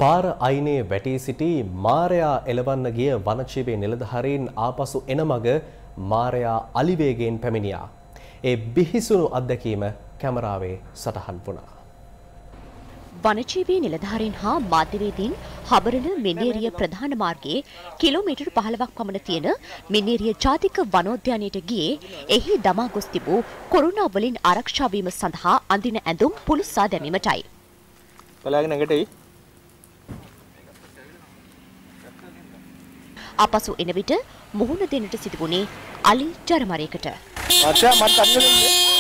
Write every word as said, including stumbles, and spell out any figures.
පාර අයිනේ වැටී සිටි මාරයා එලවන්න ගිය වනජීවී නිලධාරීන් ආපසු එන මග මාරයා අලිවේගයෙන් පැමිණියා. ඒ බිහිසුණු අත්දැකීම කැමරාවේ සටහන් වුණා. වනජීවී නිලධාරීන් හා මාධ්‍යවේදීන් හබරන මින්නේරිය ප්‍රධාන මාර්ගයේ කිලෝමීටර් පහළොවක් පමණ තියෙන මින්නේරිය ජාතික වනෝද්‍යානයට ගියේ එහි දමා ගොස් තිබූ කොරෝනා වලින් ආරක්ෂා වීම සඳහා අඳින ඇඳුම් පුළුස්සා දැමීමටයි. බලාගෙන නැගටයි. අපසු එන විට මුහුණ දෙන්නට සිදුවුණේ අලි ජරමරයකට. මාත්‍යා මට අන්න